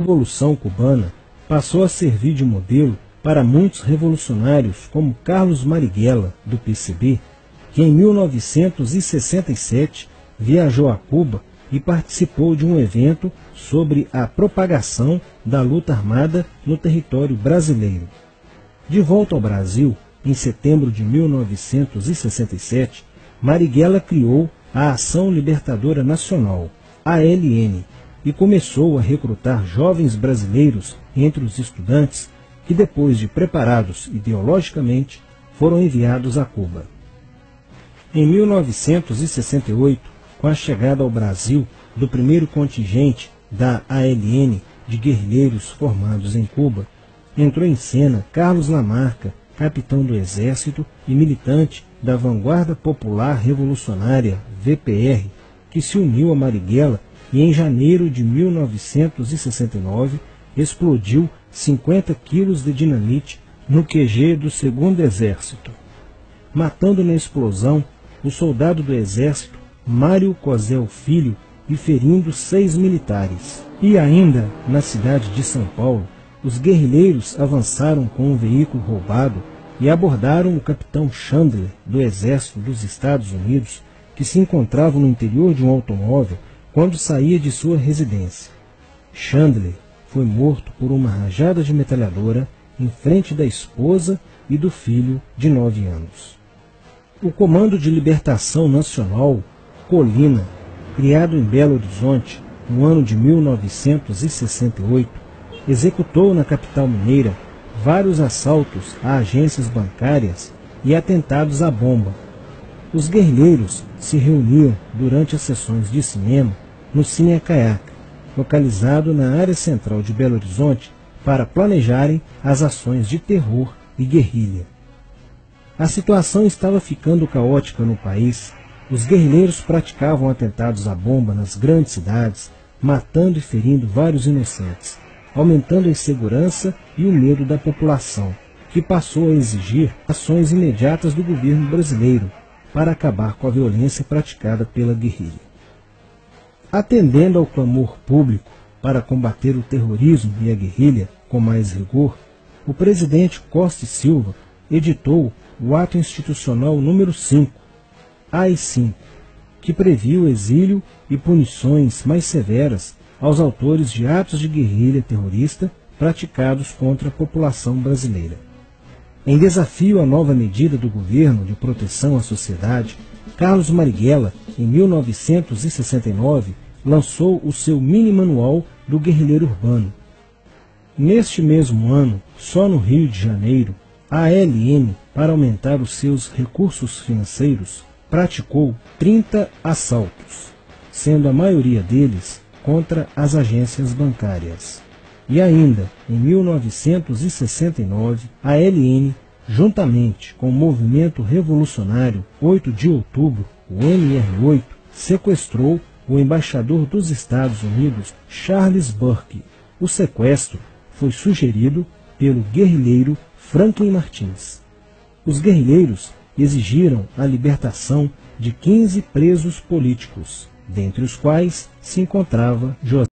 Revolução Cubana passou a servir de modelo para muitos revolucionários como Carlos Marighella, do PCB, que em 1967 viajou a Cuba e participou de um evento sobre a propagação da luta armada no território brasileiro. De volta ao Brasil, em setembro de 1967, Marighella criou a Ação Libertadora Nacional, ALN, e começou a recrutar jovens brasileiros entre os estudantes que, depois de preparados ideologicamente, foram enviados a Cuba. Em 1968, com a chegada ao Brasil do primeiro contingente da ALN de guerrilheiros formados em Cuba, entrou em cena Carlos Lamarca, capitão do Exército e militante da Vanguarda Popular Revolucionária, VPR, que se uniu a Marighella e em janeiro de 1969 explodiu 50 quilos de dinamite no QG do 2º Exército, matando na explosão o soldado do Exército Mário Cosel Filho e ferindo 6 militares. E ainda, na cidade de São Paulo, os guerrilheiros avançaram com um veículo roubado e abordaram o capitão Chandler, do Exército dos Estados Unidos, que se encontrava no interior de um automóvel quando saía de sua residência. Chandler foi morto por uma rajada de metralhadora em frente da esposa e do filho de 9 anos. O Comando de Libertação Nacional, Colina, criado em Belo Horizonte no ano de 1968, executou na capital mineira vários assaltos a agências bancárias e atentados à bomba. Os guerrilheiros se reuniam durante as sessões de cinema no Cine Caiaca, localizado na área central de Belo Horizonte, para planejarem as ações de terror e guerrilha. A situação estava ficando caótica no país. Os guerrilheiros praticavam atentados à bomba nas grandes cidades, matando e ferindo vários inocentes, aumentando a insegurança e o medo da população, que passou a exigir ações imediatas do governo brasileiro para acabar com a violência praticada pela guerrilha. Atendendo ao clamor público para combater o terrorismo e a guerrilha com mais rigor, o presidente Costa e Silva editou o Ato Institucional número 5, AI-5, que previu exílio e punições mais severas aos autores de atos de guerrilha terrorista praticados contra a população brasileira. Em desafio à nova medida do governo de proteção à sociedade, Carlos Marighella, em 1969, lançou o seu mini-manual do guerrilheiro urbano. Neste mesmo ano, só no Rio de Janeiro, a ALN, para aumentar os seus recursos financeiros, praticou 30 assaltos, sendo a maioria deles contra as agências bancárias. E ainda, em 1969, a ALN, juntamente com o movimento revolucionário 8 de outubro, o MR8, sequestrou o embaixador dos Estados Unidos, Charles Burke. O sequestro foi sugerido pelo guerrilheiro Franklin Martins. Os guerrilheiros exigiram a libertação de 15 presos políticos, dentre os quais se encontrava José